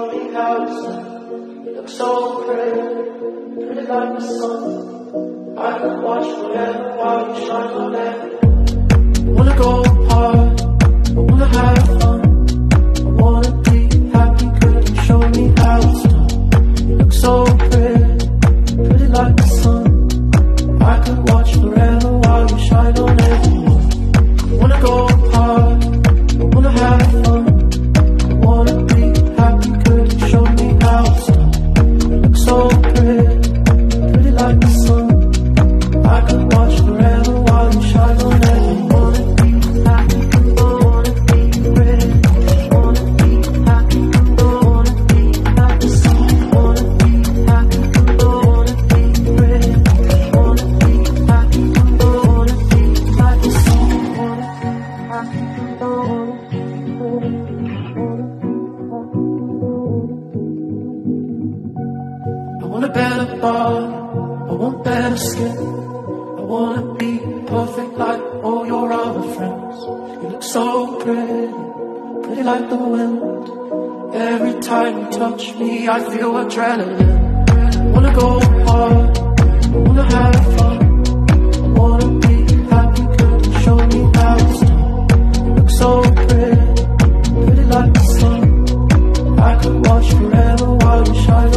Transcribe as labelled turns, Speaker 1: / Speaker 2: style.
Speaker 1: me how to sing. You look so pretty, pretty like the sun. I could watch forever while you shine on everyone. I wanna go hard, I wanna have fun. I wanna be happy, girl, you show me how it's done. You look so pretty, pretty like the sun. I could watch forever while you shine on everyone. I wanna go hard, I wanna have fun. I wanna be happy, girl, you show me how it's done. You look so pretty, pretty like the sun. I could watch forever while you shine on everyone. Wanna be happy, wanna be pretty. Wanna be happy, wanna be like the sun. Wanna be happy, wanna be pretty. Wanna be happy, wanna be like the sun. Wanna be happy, wanna be pretty. I want a better body, I want better skin. I wanna be perfect like all your other friends. You look so pretty, pretty like the wind. Every time you touch me, I feel adrenaline. I wanna go hard, I wanna have fun. I wanna be happy, girl, you show me how it's done. You look so pretty, pretty like the sun. I could watch forever while you shine